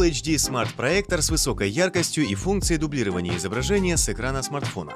Full HD смарт-проектор с высокой яркостью и функцией дублирования изображения с экрана смартфона.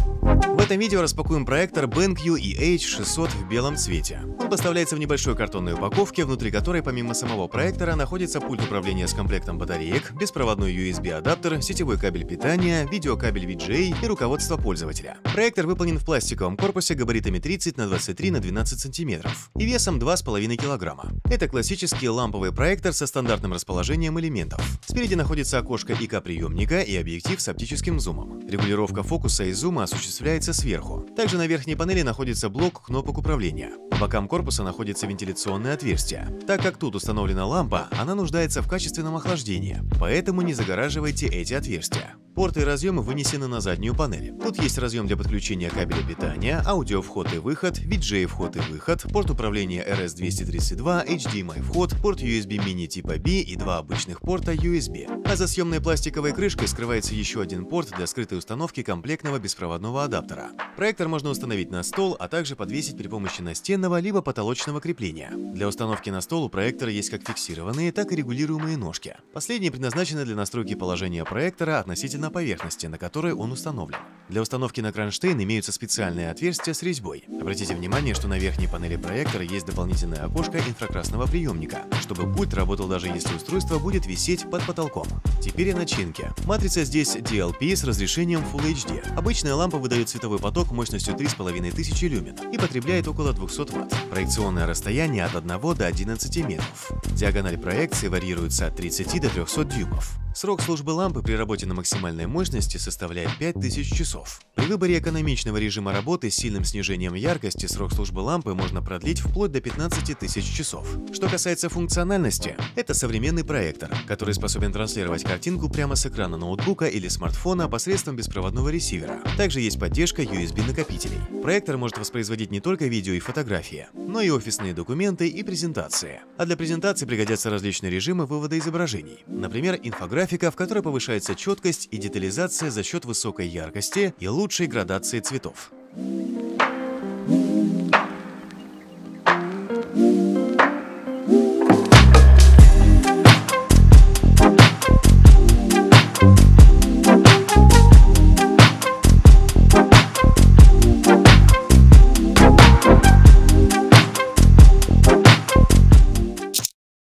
В этом видео распакуем проектор BenQ EH600 в белом цвете. Он поставляется в небольшой картонной упаковке, внутри которой помимо самого проектора находится пульт управления с комплектом батареек, беспроводной USB-адаптер, сетевой кабель питания, видеокабель VGA и руководство пользователя. Проектор выполнен в пластиковом корпусе габаритами 30 на 23 на 12 см и весом 2,5 кг. Это классический ламповый проектор со стандартным расположением элементов. Спереди находится окошко ИК-приемника и объектив с оптическим зумом. Регулировка фокуса и зума осуществляется сверху. Также на верхней панели находится блок кнопок управления. По бокам корпуса находится вентиляционное отверстие. Так как тут установлена лампа, она нуждается в качественном охлаждении, поэтому не загораживайте эти отверстия. Порты и разъемы вынесены на заднюю панель. Тут есть разъем для подключения кабеля питания, аудио вход и выход, VGA вход и выход, порт управления RS-232, HDMI вход, порт USB mini типа B и два обычных порта USB. А за съемной пластиковой крышкой скрывается еще один порт для скрытой установки комплектного беспроводного адаптера. Проектор можно установить на стол, а также подвесить при помощи настенного либо потолочного крепления. Для установки на стол у проектора есть как фиксированные, так и регулируемые ножки. Последние предназначены для настройки положения проектора относительно поверхности, на которой он установлен. Для установки на кронштейн имеются специальные отверстия с резьбой. Обратите внимание, что на верхней панели проектора есть дополнительное окошко инфракрасного приемника, чтобы пульт работал даже если устройство будет висеть под потолком. Теперь о начинке. Матрица здесь DLP с разрешением Full HD. Обычная лампа выдает световой поток мощностью 3500 люмен и потребляет около 200 Вт. Проекционное расстояние от 1 до 11 метров. Диагональ проекции варьируется от 30 до 300 дюймов. Срок службы лампы при работе на максимальной мощности составляет 5000 часов. При выборе экономичного режима работы с сильным снижением яркости срок службы лампы можно продлить вплоть до 15 тысяч часов. Что касается функциональности, это современный проектор, который способен транслировать картинку прямо с экрана ноутбука или смартфона посредством беспроводного ресивера. Также есть поддержка USB-накопителей. Проектор может воспроизводить не только видео и фотографии, но и офисные документы и презентации. А для презентации пригодятся различные режимы вывода изображений. Например, инфографика, в которой повышается четкость и детализация за счет высокой яркости и лучшей градации цветов.